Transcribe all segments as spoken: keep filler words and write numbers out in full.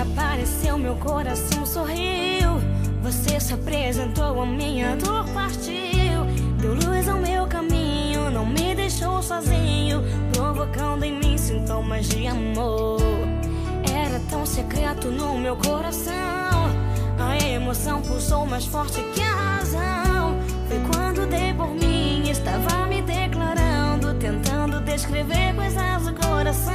apareceu, meu coração sorriu. Você se apresentou, a minha dor partiu. Deu luz ao meu caminho, não me deixou sozinho, provocando em mim sintomas de amor. Era tão secreto no meu coração, a emoção pulsou mais forte que a razão. Foi quando dei por mim, estava me declarando, tentando descrever coisas do coração.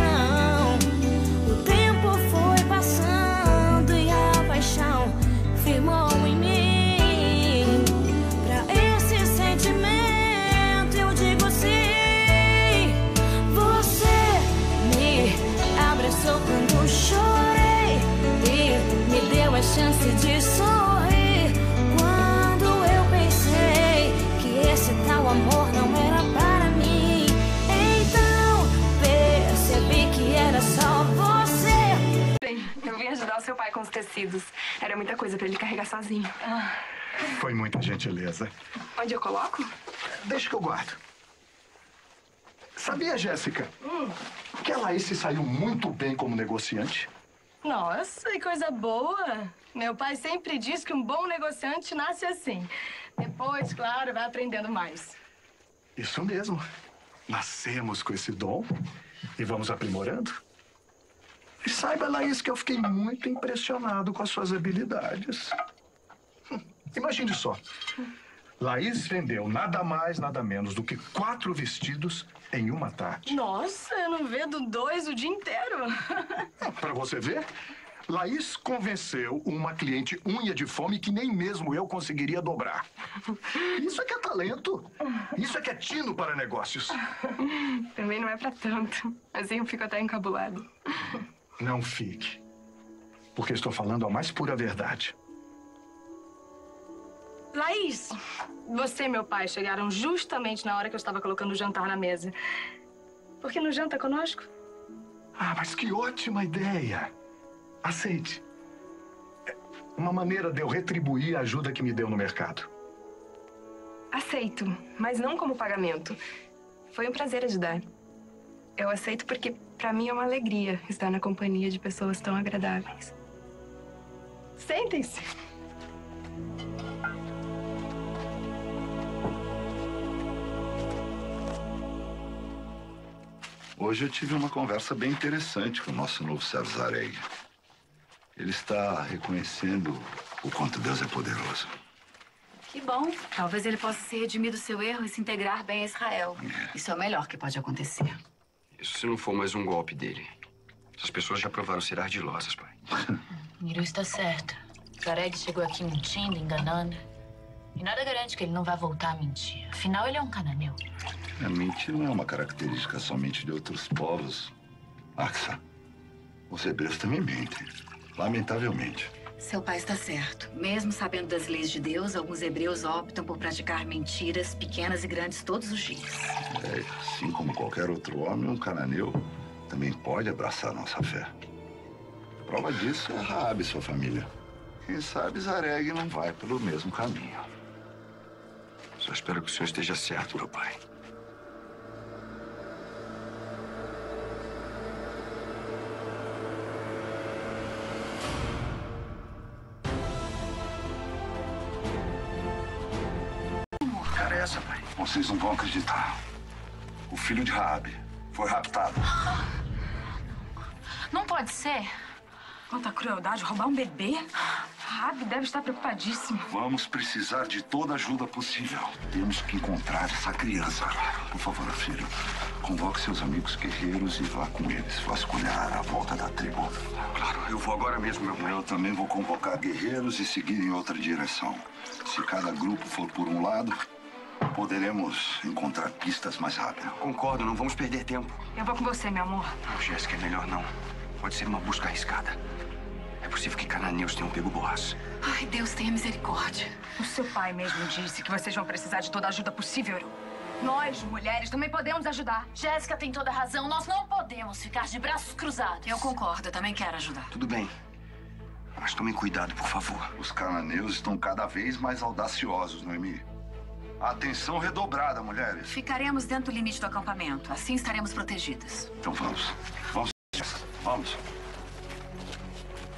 O tempo foi passando e a paixão firmou em mim. Pra esse sentimento eu digo sim. Você me abraçou quando chorei e me deu a chance de sorrir. Quando eu pensei que esse tal amor não era para mim, então percebi que era só você. Bem, eu vim ajudar o seu pai com os tecidos. Era muita coisa pra ele carregar sozinho. Ah. Foi muita gentileza. Onde eu coloco? Deixa que eu guardo. Sabia, Jéssica, hum. que a Laís se saiu muito bem como negociante? Nossa, que coisa boa. Meu pai sempre diz que um bom negociante nasce assim. Depois, claro, vai aprendendo mais. Isso mesmo. Nascemos com esse dom e vamos aprimorando. E saiba, Laís, que eu fiquei muito impressionado com as suas habilidades. Hum, imagine só. Laís vendeu nada mais, nada menos do que quatro vestidos em uma tarde. Nossa, eu não vendo dois o dia inteiro. Pra você ver, Laís convenceu uma cliente unha de fome que nem mesmo eu conseguiria dobrar. Isso é que é talento. Isso é que é tino para negócios. Também não é pra tanto. Assim eu fico até encabulado. Não fique, porque estou falando a mais pura verdade. Laís, você e meu pai chegaram justamente na hora que eu estava colocando o jantar na mesa. Por que não janta conosco? Ah, mas que ótima ideia! Aceite. É uma maneira de eu retribuir a ajuda que me deu no mercado. Aceito, mas não como pagamento. Foi um prazer ajudar. Eu aceito porque, pra mim, é uma alegria estar na companhia de pessoas tão agradáveis. Sentem-se. Hoje eu tive uma conversa bem interessante com o nosso novo Sérgio Zaregui. Ele está reconhecendo o quanto Deus é poderoso. Que bom. Talvez ele possa se redimir do seu erro e se integrar bem a Israel. É. Isso é o melhor que pode acontecer. Isso se não for mais um golpe dele. Essas pessoas já provaram ser ardilosas, pai. Miru está certa. Zaregui chegou aqui mentindo, enganando. E nada garante que ele não vai voltar a mentir. Afinal, ele é um cananeu. A mentir não é uma característica somente de outros povos. Axa, os hebreus também mentem. Lamentavelmente. Seu pai está certo. Mesmo sabendo das leis de Deus, alguns hebreus optam por praticar mentiras pequenas e grandes todos os dias. É, assim como qualquer outro homem, um cananeu também pode abraçar nossa fé. Prova disso é Raabe e sua família. Quem sabe Zaregui não vai pelo mesmo caminho. Só espero que o senhor esteja certo, meu pai. Cara, é essa, pai? Vocês não vão acreditar. O filho de Raabe foi raptado. Não pode ser. Quanta crueldade, roubar um bebê? Raabe deve estar preocupadíssimo. Vamos precisar de toda a ajuda possível. Temos que encontrar essa criança. Por favor, filho, convoque seus amigos guerreiros e vá com eles vasculhar a volta da tribo. Claro, eu vou agora mesmo, meu pai. Eu também vou convocar guerreiros e seguir em outra direção. Se cada grupo for por um lado, poderemos encontrar pistas mais rápido. Concordo, não vamos perder tempo. Eu vou com você, meu amor. Não, Jéssica, é melhor não. Pode ser uma busca arriscada. É possível que cananeus tenham pego Boaz. Ai, Deus tenha misericórdia. O seu pai mesmo disse que vocês vão precisar de toda a ajuda possível. Nós, mulheres, também podemos ajudar. Jéssica tem toda a razão. Nós não podemos ficar de braços cruzados. Eu concordo, eu também quero ajudar. Tudo bem. Mas tomem cuidado, por favor. Os cananeus estão cada vez mais audaciosos, Noemi. Atenção redobrada, mulheres. Ficaremos dentro do limite do acampamento. Assim estaremos protegidas. Então vamos. Vamos. Vamos.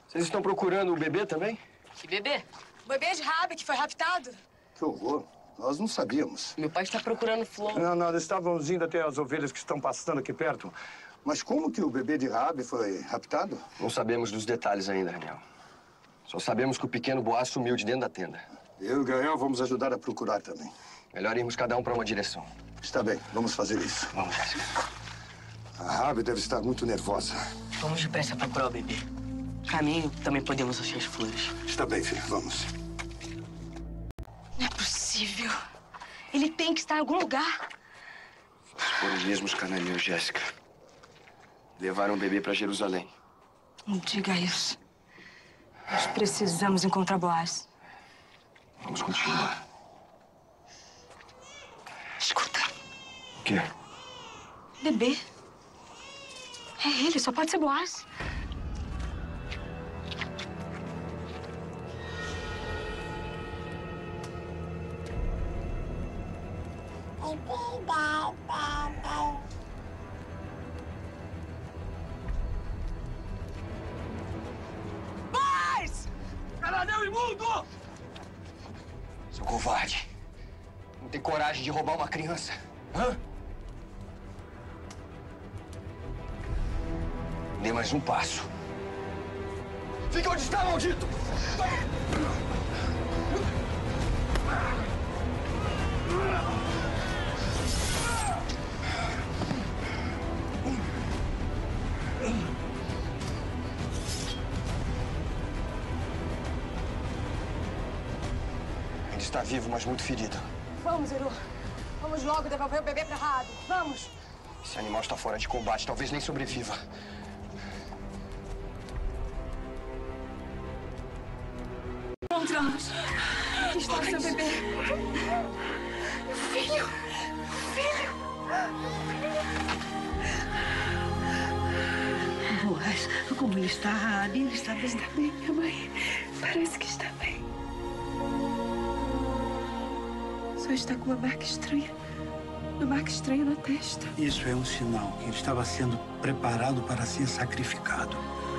Vocês estão procurando o bebê também? Que bebê? O bebê de Rabi que foi raptado. Que horror. Nós não sabíamos. Meu pai está procurando Flor. Não, nós estávamos indo até as ovelhas que estão passando aqui perto. Mas como que o bebê de Rabi foi raptado? Não sabemos dos detalhes ainda, Daniel. Só sabemos que o pequeno Boaz sumiu de dentro da tenda. Eu e o Gael vamos ajudar a procurar também. Melhor irmos cada um para uma direção. Está bem, vamos fazer isso. Vamos, Jéssica. A Rabi deve estar muito nervosa. Vamos depressa procurar o bebê. Caminho, também podemos achar as flores. Está bem, filho, vamos. Não é possível. Ele tem que estar em algum lugar. Foram os mesmos cananeus, Jéssica. Levaram o bebê para Jerusalém. Não diga isso. Nós precisamos encontrar Boaz. Vamos continuar. Escuta. O quê? Bebê. É ele, só pode ser Boaz. Cananeu imundo! Seu covarde. Não tem coragem de roubar uma criança. Hã? Dê mais um passo. Fica onde está, maldito! Ele está vivo, mas muito ferido. Vamos, Eru. Vamos logo devolver o bebê pra Rabi. Vamos. Esse animal está fora de combate. Talvez nem sobreviva. Encontramos. Aqui está o seu bebê. Meu filho. Filho. Boaz, como ele está, Rabi? Ele está bem? Está bem, minha mãe. Parece que está bem. Só está com uma marca estranha. Uma marca estranha na testa. Isso é um sinal que ele estava sendo preparado para ser sacrificado.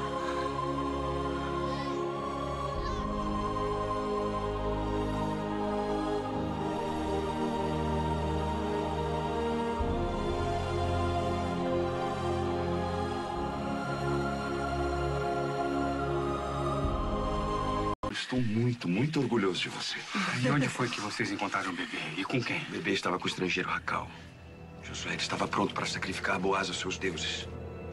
Estou muito, muito orgulhoso de você. E onde foi que vocês encontraram o bebê? E com quem? O bebê estava com o estrangeiro Racal. Josué ele estava pronto para sacrificar Boaz aos seus deuses.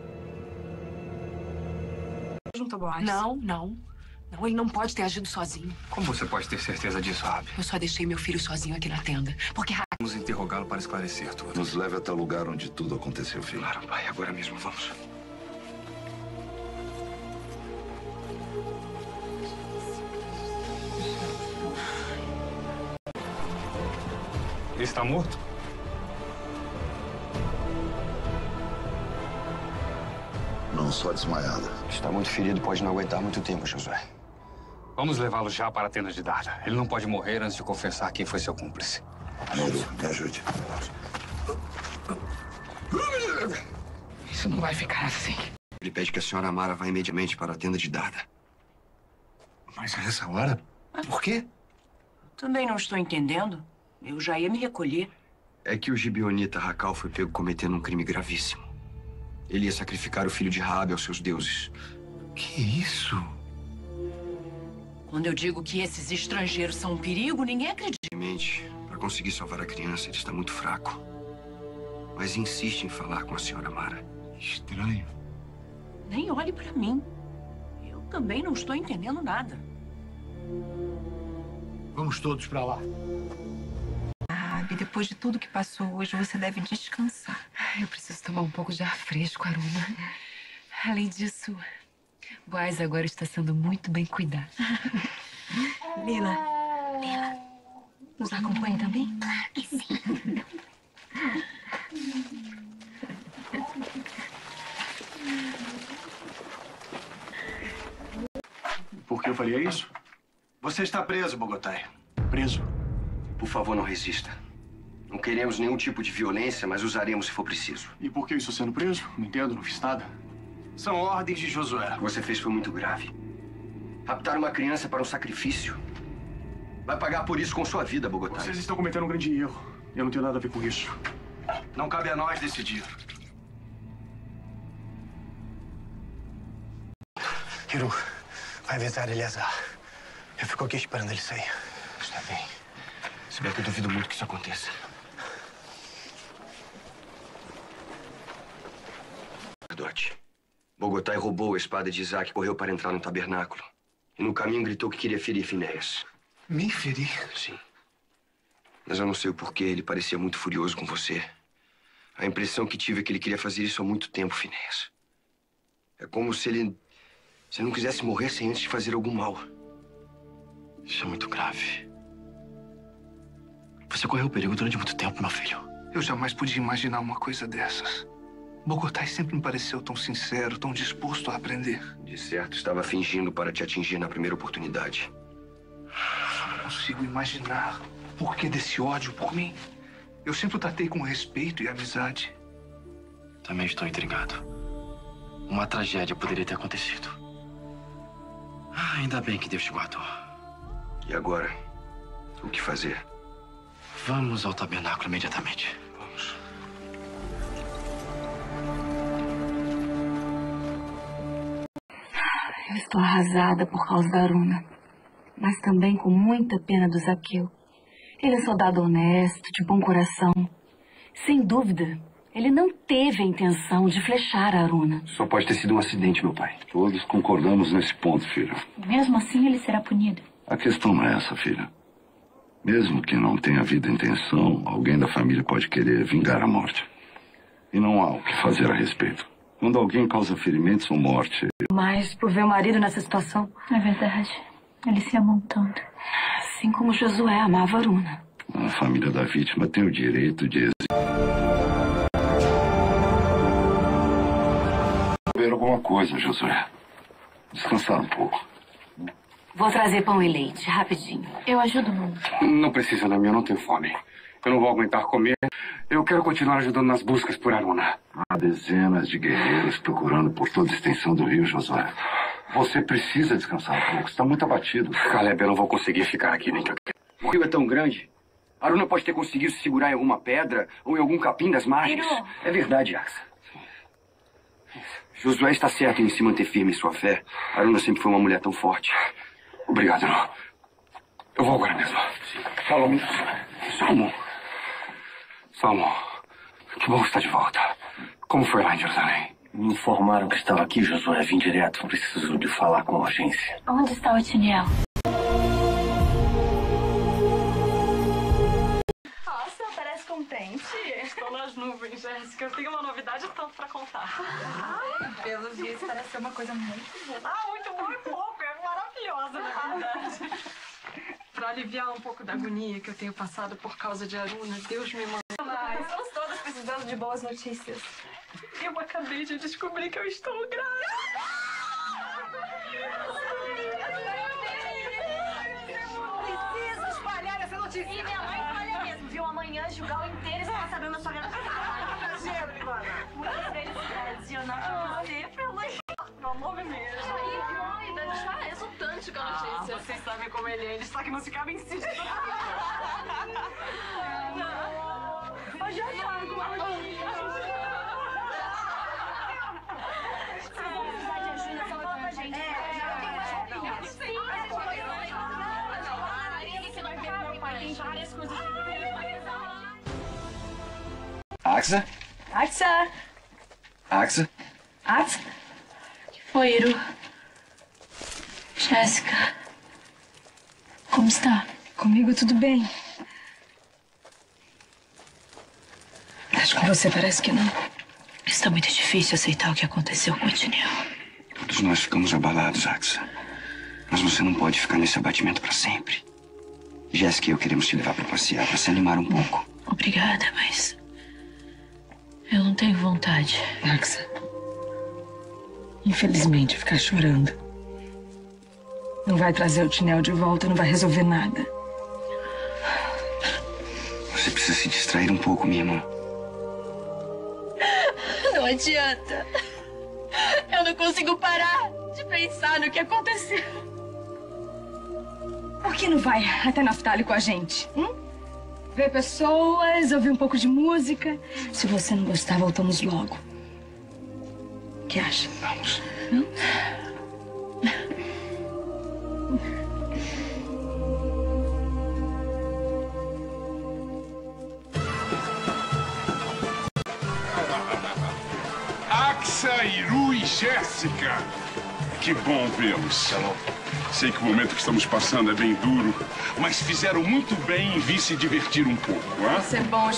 Junto a Boaz. Não, não. Não, ele não pode ter agido sozinho. Como você pode ter certeza disso, Rabi? Eu só deixei meu filho sozinho aqui na tenda. Porque Vamos interrogá-lo para esclarecer tudo. Nos leve até o lugar onde tudo aconteceu, filho. Claro, pai. Agora mesmo, vamos. Ele está morto? Não, só desmaiada. Está muito ferido, pode não aguentar muito tempo, Josué. Vamos levá-lo já para a tenda de Dada. Ele não pode morrer antes de confessar quem foi seu cúmplice. Nero, me ajude. isso não vai ficar assim. Ele pede que a senhora Amara vá imediatamente para a tenda de Dada. Mas a essa hora? Por quê? Também não estou entendendo. Eu já ia me recolher. É que o gibionita Racal foi pego cometendo um crime gravíssimo. Ele ia sacrificar o filho de Raabe aos seus deuses. Que isso? Quando eu digo que esses estrangeiros são um perigo, ninguém acredita. Obviamente, para conseguir salvar a criança, ele está muito fraco. Mas insiste em falar com a senhora Amara. Estranho. Nem olhe para mim. Eu também não estou entendendo nada. Vamos todos para lá. Rabi, depois de tudo que passou hoje, você deve descansar. Eu preciso tomar um pouco de ar fresco, Aruma. Além disso, Boaz agora está sendo muito bem cuidado. Lila. Lila. Nos acompanha também? Sim. Por que eu faria isso? Você está preso, Bogotai. Preso. Por favor, não resista. Não queremos nenhum tipo de violência, mas usaremos se for preciso. E por que eu estou sendo preso? Não entendo, não fiz nada. São ordens de Josué. O que você fez foi muito grave. Raptar uma criança para um sacrifício. Vai pagar por isso com sua vida, Bogotá. Vocês estão cometendo um grande erro. Eu não tenho nada a ver com isso. Não cabe a nós decidir. Hiru, vai avisar Eleazar. Eu fico aqui esperando ele sair. Está bem. Se bem que eu duvido muito que isso aconteça. Sacerdote. Bogotá roubou a espada de Isaac e correu para entrar no tabernáculo. E no caminho gritou que queria ferir Finéias. Me ferir? Sim. Mas eu não sei o porquê. Ele parecia muito furioso com você. A impressão que tive é que ele queria fazer isso há muito tempo, Finéias. É como se ele... se ele não quisesse morrer sem antes de fazer algum mal. Isso é muito grave. Você correu perigo durante muito tempo, meu filho. Eu jamais podia imaginar uma coisa dessas. Bogotá sempre me pareceu tão sincero, tão disposto a aprender. De certo, estava fingindo para te atingir na primeira oportunidade. Eu não consigo imaginar o porquê desse ódio por mim. Eu sempre o tratei com respeito e amizade. Também estou intrigado. Uma tragédia poderia ter acontecido. Ah, ainda bem que Deus te guardou. E agora? O que fazer? Vamos ao tabernáculo imediatamente. Vamos. Eu estou arrasada por causa da Aruna, mas também com muita pena do Zaqueu. Ele é um soldado honesto, de bom coração. Sem dúvida, ele não teve a intenção de flechar a Aruna. Só pode ter sido um acidente, meu pai. Todos concordamos nesse ponto, filha. Mesmo assim, ele será punido. A questão não é essa, filha. Mesmo que não tenha havido intenção, alguém da família pode querer vingar a morte. E não há o que fazer a respeito. Quando alguém causa ferimentos ou morte... Mas por ver o marido nessa situação... É verdade. Eles se amam tanto. Assim como Josué amava a Aruna. A família da vítima tem o direito de ver alguma coisa, Josué. Descansar um pouco. Vou trazer pão e leite, rapidinho. Eu ajudo muito. Não precisa, Nami, eu não tenho fome. Eu não vou aguentar comer. Eu quero continuar ajudando nas buscas por Aruna. Há dezenas de guerreiros procurando por toda a extensão do rio, Josué. Você precisa descansar um pouco. Está muito abatido. Caleb, eu não vou conseguir ficar aqui nem que eu quero. O rio é tão grande. Aruna pode ter conseguido se segurar em alguma pedra ou em algum capim das margens. Hiro. É verdade, Axa. Josué está certo em se manter firme em sua fé. Aruna sempre foi uma mulher tão forte. Obrigado, não. Eu vou agora mesmo. Salomão. Salomão. Salomão. Que bom estar de volta. Como foi lá em Jerusalém? Me informaram que estava aqui, Josué. Vim direto. Preciso de falar com urgência. Onde está o Otiniel? Nossa, parece contente. Estou nas nuvens, Jéssica. Eu tenho uma novidade tanto pra contar. Ai, pelo visto, parece ser uma coisa muito boa. Ah, muito bom e pouco. É maravilhosa, na verdade. Pra aliviar um pouco da agonia que eu tenho passado por causa de Aruna, Deus me mandou. Mas estamos todas precisando de boas notícias. Eu acabei de descobrir que eu estou grávida. Preciso espalhar essa notícia. E minha mãe espalha mesmo, viu? Amanhã julgar o inteiro está sabendo da sua gravidez. Muitas felicidades, eu não te você, Meu nome mesmo. Ai, deve estar exultante com a notícia. Ah, vocês sabem como ele é. Ele está que não se cabe em si. Hoje eu trago uma Axa? Axa! Axa? Axa! Que foi, Iru? Jéssica, como está? Comigo tudo bem. Mas com você parece que não. Está muito difícil aceitar o que aconteceu com o Otiniel. Todos nós ficamos abalados, Axa. Mas você não pode ficar nesse abatimento para sempre. Jéssica e eu queremos te levar para passear, para se animar um pouco. Obrigada, mas... eu não tenho vontade. Axa, infelizmente, ficar chorando não vai trazer o Otiniel de volta, não vai resolver nada. Você precisa se distrair um pouco, minha irmã. Não adianta. Eu não consigo parar de pensar no que aconteceu. Por que não vai até Naftali com a gente? Hum? Ver pessoas, ouvir um pouco de música. Se você não gostar, voltamos logo. O que acha? Vamos. Hum? Axa, Iru e Jéssica. Que bom vê-los. Sei que o momento que estamos passando é bem duro, mas fizeram muito bem em vir se divertir um pouco, hein? Isso é bom.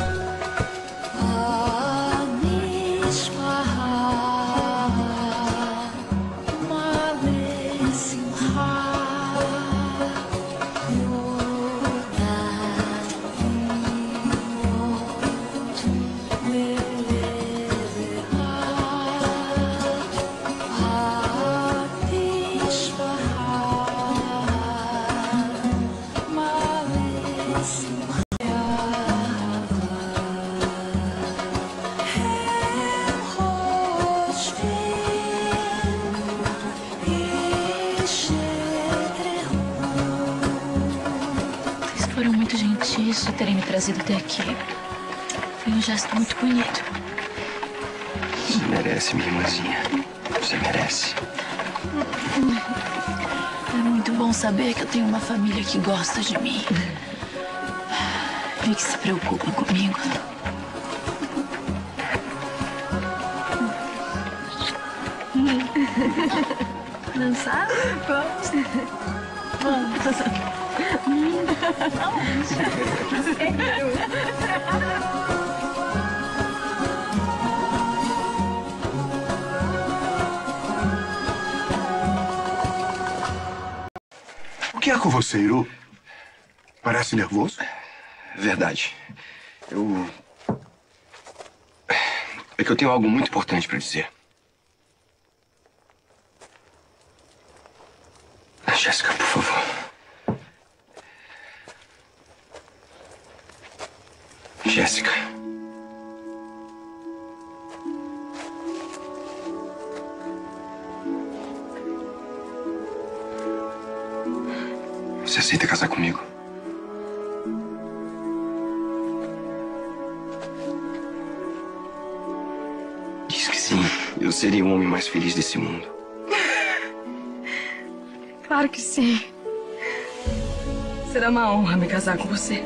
Foram muito gentis de terem me trazido até aqui. Foi um gesto muito bonito. Você merece, minha irmãzinha. Você merece. É muito bom saber que eu tenho uma família que gosta de mim. E que se preocupa comigo. Dançar? Vamos. Vamos. O que é com você, Iru? Parece nervoso? Verdade. Eu... É que eu tenho algo muito importante pra dizer. Jéssica, por favor. Jéssica. Você aceita casar comigo? Diz que sim. Eu seria o homem mais feliz desse mundo. Claro que sim. Será uma honra me casar com você.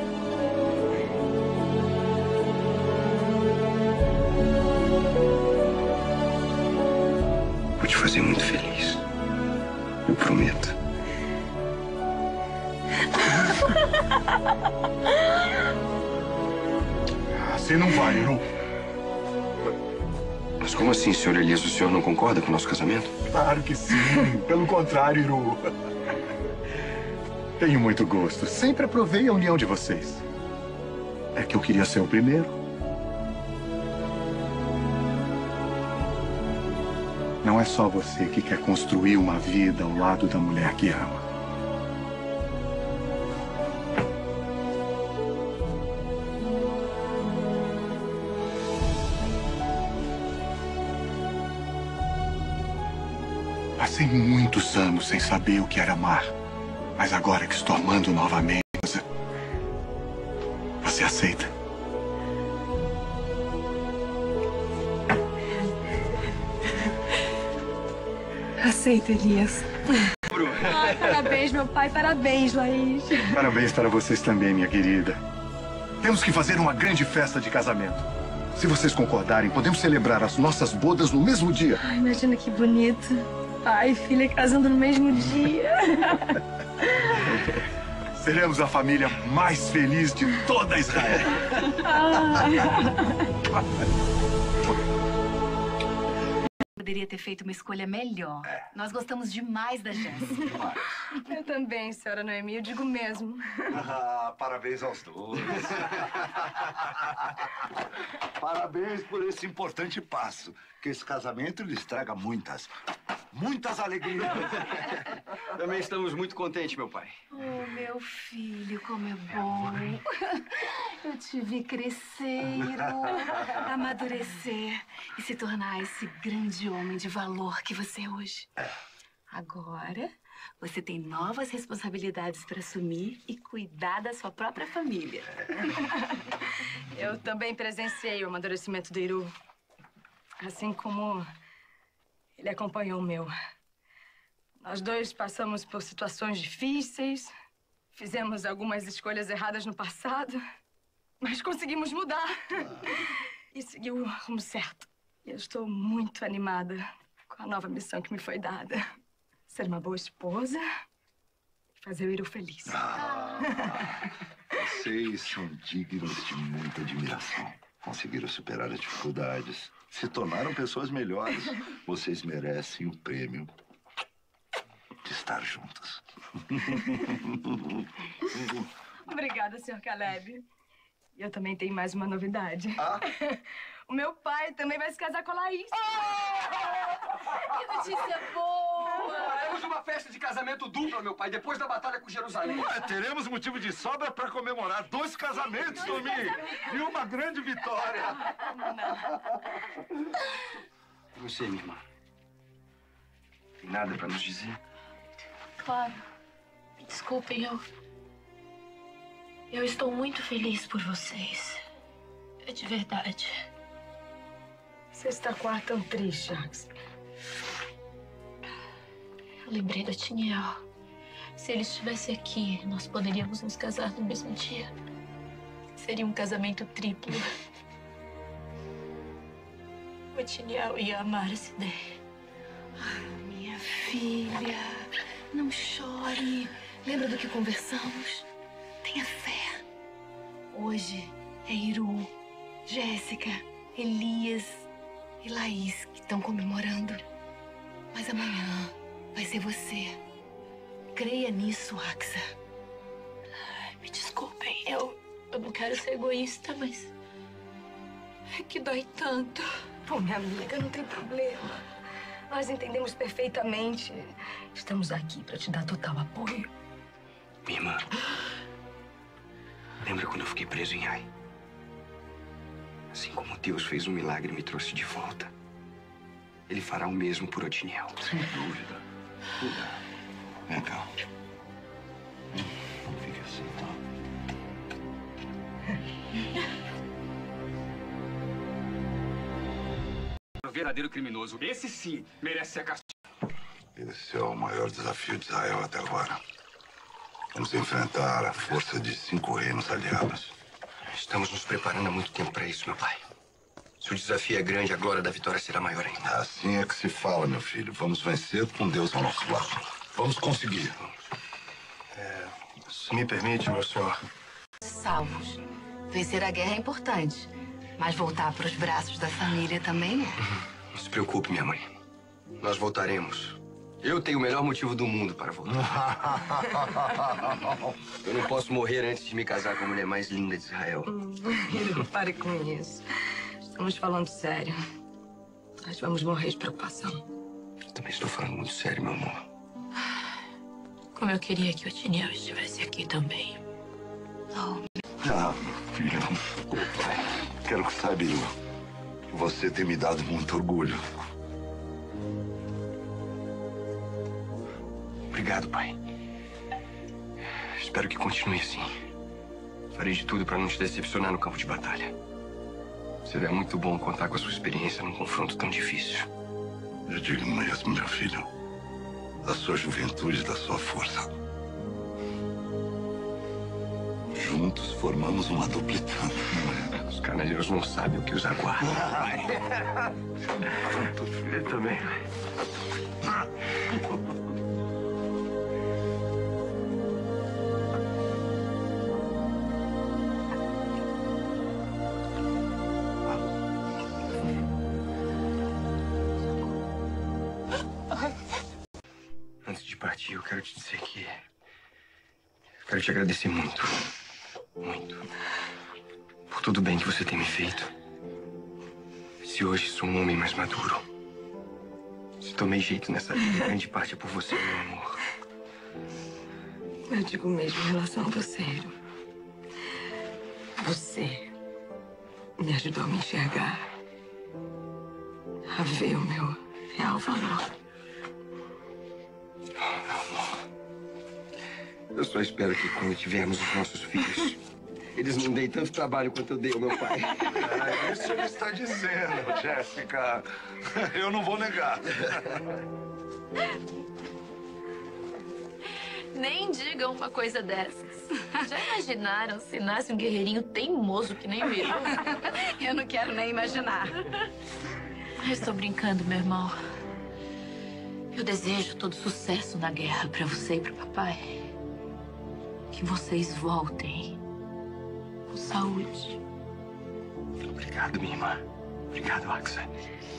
Vou te fazer muito feliz. Eu prometo. Você não vai, Iru. Mas como assim, senhor Elias? O senhor não concorda com o nosso casamento? Claro que sim. Pelo contrário, Iru. Tenho muito gosto. Sempre aprovei a união de vocês. É que eu queria ser o primeiro. Não é só você que quer construir uma vida ao lado da mulher que ama. Passei muitos anos sem saber o que era amar. Mas agora que estou amando novamente, você... Você aceita? Aceita, Elias. Ai, parabéns, meu pai. Parabéns, Laís. Parabéns para vocês também, minha querida. Temos que fazer uma grande festa de casamento. Se vocês concordarem, podemos celebrar as nossas bodas no mesmo dia. Ai, imagina que bonito. Pai e filha casando no mesmo dia. Seremos a família mais feliz de toda Israel. Poderia ter feito uma escolha melhor. Nós gostamos demais da Jéssica. Eu também, senhora Noemi, eu digo mesmo. Ah, parabéns aos dois. Parabéns por esse importante passo, que esse casamento lhes traga muitas, muitas alegrias. Também estamos muito contentes, meu pai. Oh, meu filho, como é bom. Eu te vi crescer, amadurecer e se tornar esse grande homem de valor que você é hoje. Agora, Você tem novas responsabilidades para assumir e cuidar da sua própria família. Eu também presenciei o amadurecimento do Iru. Assim como ele acompanhou o meu. Nós dois passamos por situações difíceis, fizemos algumas escolhas erradas no passado, mas conseguimos mudar e seguir o rumo certo. E eu estou muito animada com a nova missão que me foi dada. Ser uma boa esposa e fazer o Iru feliz. Ah, vocês são dignos de muita admiração. Conseguiram superar as dificuldades, se tornaram pessoas melhores. Vocês merecem o prêmio de estar juntos. Obrigada, senhor Caleb. E eu também tenho mais uma novidade. Ah? O meu pai também vai se casar com a Laís. Que notícia boa! Temos uma festa de casamento dupla, meu pai, depois da batalha com Jerusalém. Ué, teremos motivo de sobra para comemorar dois casamentos, Tomi, e uma grande vitória. E você, minha irmã? Tem nada para nos dizer? Claro. Me desculpem, eu... Eu estou muito feliz por vocês. É de verdade. Você está com ar tão triste, Jax. Eu lembrei da Tiniel. Se ele estivesse aqui, nós poderíamos nos casar no mesmo dia. Seria um casamento triplo. O Tiniel ia amar essa ideia. Ah, minha filha, não chore. Lembra do que conversamos? Tenha fé. Hoje é Iru, Jéssica, Elias e Laís que estão comemorando. Mas amanhã vai ser você. Creia nisso, Axa. Ai, me desculpem, eu, eu não quero ser egoísta, mas... É que dói tanto. Pô, minha amiga, não tem problema. Nós entendemos perfeitamente. Estamos aqui para te dar total apoio. Minha irmã, lembra quando eu fiquei preso em Ai? Assim como Deus fez um milagre e me trouxe de volta, Ele fará o mesmo por Otiniel. Sem dúvida. Vem cá. Fica assim, tá? O verdadeiro criminoso, esse sim, merece ser castigado. Esse é o maior desafio de Israel até agora. Vamos enfrentar a força de cinco reinos aliados. Estamos nos preparando há muito tempo para isso, meu pai. Se o desafio é grande, a glória da vitória será maior ainda. Assim é que se fala, meu filho. Vamos vencer com Deus ao nosso lado. Vamos conseguir. É, se me permite, meu senhor. Salvos. Vencer a guerra é importante, mas voltar para os braços da família também é. Não se preocupe, minha mãe. Nós voltaremos. Eu tenho o melhor motivo do mundo para voltar. Eu não posso morrer antes de me casar com a mulher mais linda de Israel. Não pare com isso. Estamos falando sério. Nós vamos morrer de preocupação. Eu também estou falando muito sério, meu amor. Como eu queria que o Otiniel estivesse aqui também. Oh. Ah, filho. Quero que saiba, Iru, que você tem me dado muito orgulho. Obrigado, pai. Espero que continue assim. Farei de tudo para não te decepcionar no campo de batalha. Será muito bom contar com a sua experiência num confronto tão difícil. Eu digo mesmo, meu filho. Da sua juventude e da sua força. Juntos formamos uma duplitana. Os canalheiros não sabem o que os aguarda. Eu também. Antes de partir, eu quero te dizer que... Eu quero te agradecer muito. Muito. Por tudo bem que você tem me feito. Se hoje sou um homem mais maduro. Se tomei jeito nessa vida, grande parte é por você, meu amor. Eu digo mesmo em relação a você, Iru. Você me ajudou a me enxergar. A ver o meu real valor. Oh, meu amor. Eu só espero que quando tivermos os nossos filhos, eles não deem tanto trabalho quanto eu dei ao meu pai. É isso que ele está dizendo, Jéssica. Eu não vou negar. Nem digam uma coisa dessas. Já imaginaram se nasce um guerreirinho teimoso que nem o Iru? Eu não quero nem imaginar. Eu estou brincando, meu irmão. Eu desejo todo sucesso na guerra para você e para o papai. Que vocês voltem com saúde. Obrigado, minha irmã. Obrigado, Axa.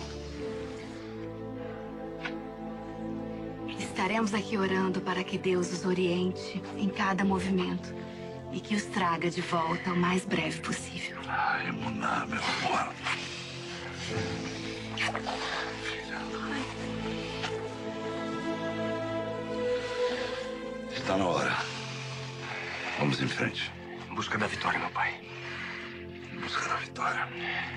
Estaremos aqui orando para que Deus os oriente em cada movimento e que os traga de volta o mais breve possível. Ai, Muná, meu amor. Está na hora. Vamos em frente. Em busca da vitória, meu pai. Em busca da vitória.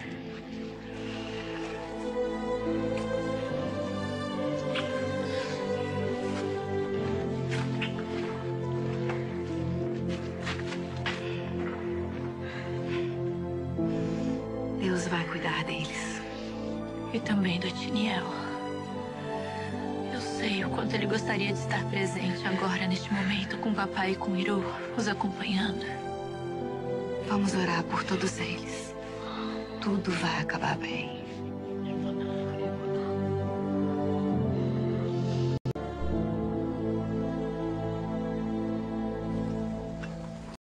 Deus vai cuidar deles. E também do Tiniel. Eu sei o quanto ele gostaria de estar presente agora, neste momento, com o papai e com o Iru, os acompanhando. Vamos orar por todos eles. Tudo vai acabar bem.